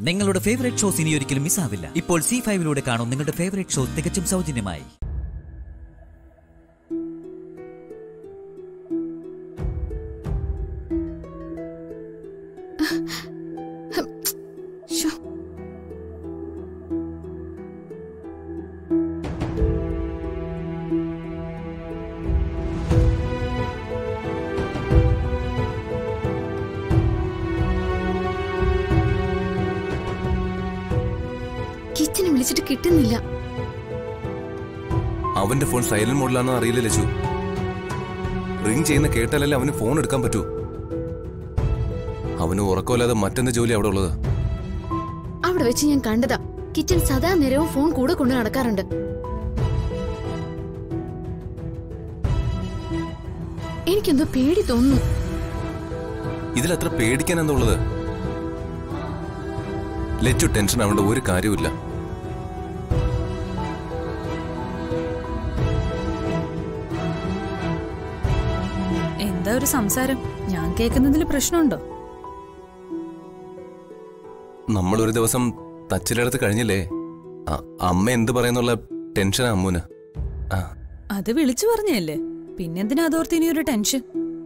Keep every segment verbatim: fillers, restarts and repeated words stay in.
നിങ്ങളുടെ favourite shows ഇനി ഒരിക്കലും മിസ്സാവില്ല. ഇപ്പോൾ സി ഫൈവിലൂടെ കാണും നിങ്ങളുടെ ഫേവറേറ്റ് ഷോ തികച്ചും സൗജന്യമായി. കിച്ചനെ വിളിച്ചിട്ട് കിട്ടുന്നില്ല. അവന്റെ ഫോൺ സൈലന്റ് മോഡിലാണോ അറിയില്ല ലച്ചു. റിംഗ് ചെയ്യുന്ന കേട്ടാലല്ലേ അവന് ഫോൺ എടുക്കാൻ പറ്റൂ. അവന് ഉറക്കമില്ലാതെ മറ്റെന്ത് ജോലി അവിടെ ഉള്ളത്? അവിടെ വെച്ച് ഞാൻ കണ്ടതാ. കിച്ചൻ സദാ നേരവും ഫോൺ കൂടെ കൊണ്ട് നടക്കാറുണ്ട്. എനിക്കെന്തോ പേടി തോന്നുന്നു. ഇതിലത്ര പേടിക്കാൻ എന്താ ഉള്ളത്? ലച്ചു ടെൻഷൻ ആവേണ്ട ഒരു കാര്യമില്ല. എന്താ ഒരു സംസാരം? ഞാൻ കേൾക്കുന്നതിൽ പ്രശ്നമുണ്ടോ? നമ്മളൊരു ദിവസം തച്ചിലെടുത്ത് കഴിഞ്ഞില്ലേ? അമ്മ എന്ത് പറയുന്നുള്ള ടെൻഷൻ അമ്മൂന്. അത് വിളിച്ചു പറഞ്ഞല്ലേ, പിന്നെന്തിനാ അതോർത്ത് ഇനിയൊരു ടെൻഷൻ?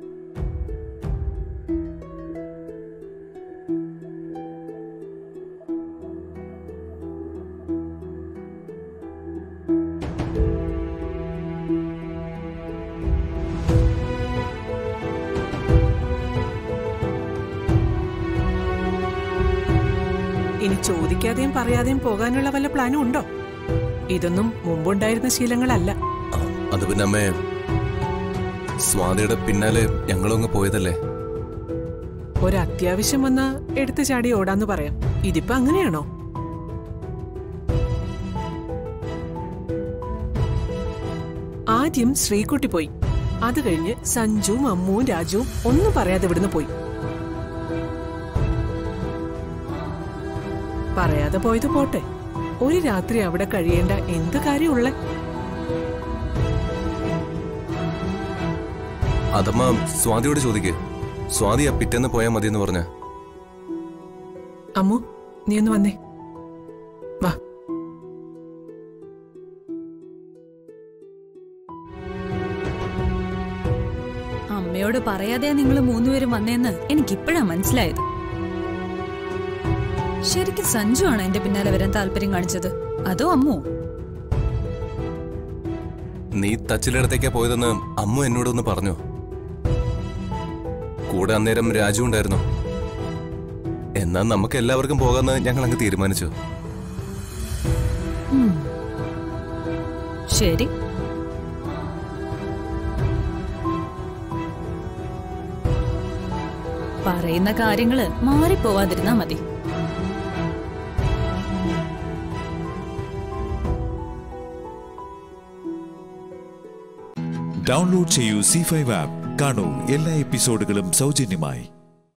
ഇനി ചോദിക്കാതെയും പറയാതെയും പോകാനുള്ള വല്ല പ്ലാനും ഉണ്ടോ? ഇതൊന്നും മുമ്പുണ്ടായിരുന്ന ശീലങ്ങളല്ല. അത് പിന്നെ അമ്മേ, സ്വാതിയുടെ പിന്നാലെ ഞങ്ങളൊന്ന് പോയതല്ലേ. ഒരത്യാവശ്യം വന്നാ എടുത്തു ചാടി ഓടാന്ന് പറയാം. ഇതിപ്പോ അങ്ങനെയാണോ? ആദ്യം ശ്രീകുട്ടി പോയി. അത് കഴിഞ്ഞ് സഞ്ജുവും അമ്മുവും രാജുവും ഒന്നും പറയാതെ ഇവിടുന്ന് പോയി. പറയാതെ പോയത് പോട്ടെ, ഒരു രാത്രി അവിടെ കഴിയേണ്ട എന്ത് കാര്യമുള്ള? അതമ്മ സ്വാതിയോട് ചോദിക്ക്. സ്വാതി ആ പിറ്റേന്ന് പോയാ മതിയെന്ന് പറഞ്ഞ. അമ്മു, നീ ഒന്ന് വന്നേ, വാ. അമ്മയോട് പറയാതെ നിങ്ങൾ മൂന്നുപേരും വന്നേന്ന് എനിക്കിപ്പോഴാ മനസ്സിലായത്. ശരിക്കും സഞ്ജു ആണ് എന്റെ പിന്നാലെ വരാൻ താല്പര്യം കാണിച്ചത്, അതോ അമ്മു? നീ തച്ചിലടത്തേക്കാ പോയതെന്ന് അമ്മു എന്നോടൊന്ന് പറഞ്ഞു. കൂടെ അന്നേരം രാജു ഉണ്ടായിരുന്നു. എന്നാ നമുക്ക് എല്ലാവർക്കും പോകാന്ന് ഞങ്ങൾ അങ്ങ് തീരുമാനിച്ചു. ശരി, പറയുന്ന കാര്യങ്ങള് മാറിപ്പോവാതിരുന്നാ മതി. ഡൗൺലോഡ് ചെയ്യൂ സി ഫൈവ് ആപ്പ്. കാണൂ എല്ലാ എപ്പിസോഡുകളും സൗജന്യമായി.